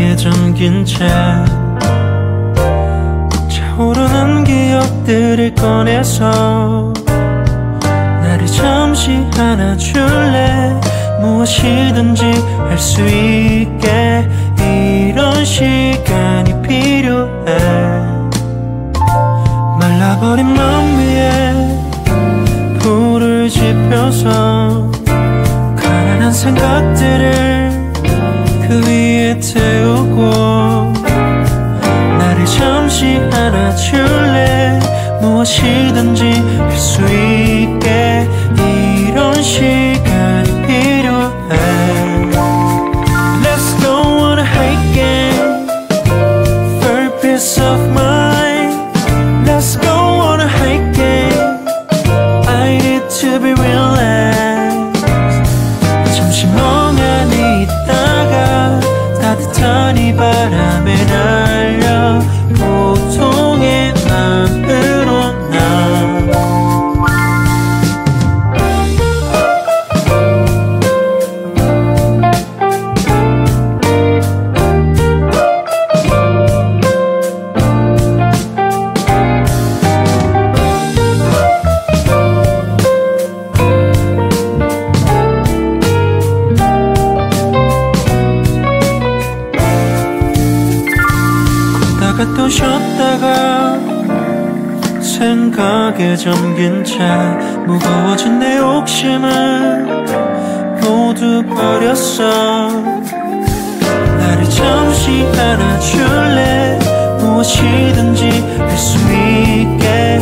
생각에 잠긴 채 차오르는 기억들을 꺼내서 나를 잠시 안아줄래. 무엇이든지 할 수 있게 이런 시간이 필요해. 말라버린 맘 위에 불을 지펴서 가난한 생각들을 그 위에 태우고 나를 잠시 안아줄래. 무엇이든지 할 수 있게 이런 시간이 필요해. Let's go on a hiking for a peace of mind. Let's go on a hiking. I need to be relaxed. 잠시 멍하니 있다가 따뜻한 이 바람에 날려 보통의 마음으로 나 걷다가 또 쉬었다가 생각에 잠긴 채 무거워진 내 욕심을 모두 버렸어. 나를 잠시 안아줄래. 무엇이든지 할 수 있게